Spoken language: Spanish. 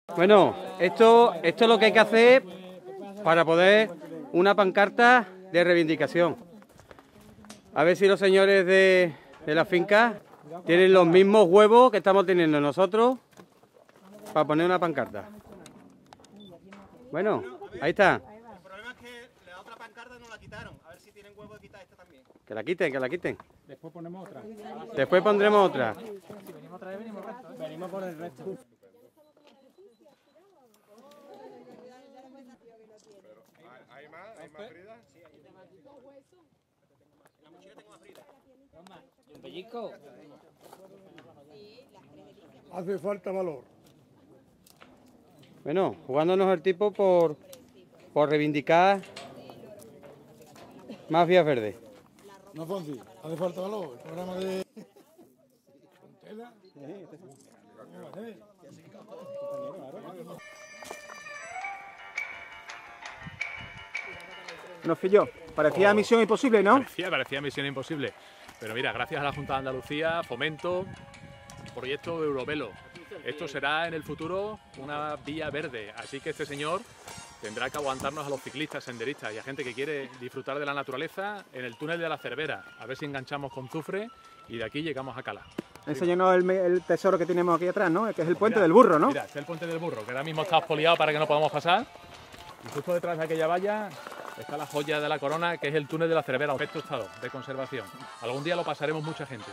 Bueno, esto es lo que hay que hacer para poder una pancarta de reivindicación. A ver si los señores de la finca tienen los mismos huevos que estamos teniendo nosotros para poner una pancarta. Bueno, ahí está. El problema es que la otra pancarta no la quitaron. A ver si tienen huevo de quitar esta también. Que la quiten, que la quiten. Después ponemos otra. Después pondremos otra. Si venimos otra vez, venimos resto, ¿eh? Venimos por el resto. ¿Hay más Frida? En la mochila tengo más Frida. ¿Un pellizco? Hace falta valor. Bueno, jugándonos el tipo por reivindicar más vías verdes. No, Fonsi, hace falta valor. El programa de... ¿Tela? Nos pilló. Parecía misión imposible, ¿no? Parecía misión imposible. Pero mira, gracias a la Junta de Andalucía, Fomento, proyecto Eurovelo. Esto será en el futuro una vía verde. Así que este señor tendrá que aguantarnos a los ciclistas, senderistas y a gente que quiere disfrutar de la naturaleza en el túnel de la Cervera. A ver si enganchamos con Zufre y de aquí llegamos a Cala. Enséñanos el tesoro que tenemos aquí atrás, ¿no? Que es el puente del burro, ¿no? Mira, este es el puente del burro, que ahora mismo está expoliado para que no podamos pasar. Y justo detrás de aquella valla está la joya de la corona, que es el túnel de la Cervera, en perfecto estado de conservación. Algún día lo pasaremos mucha gente.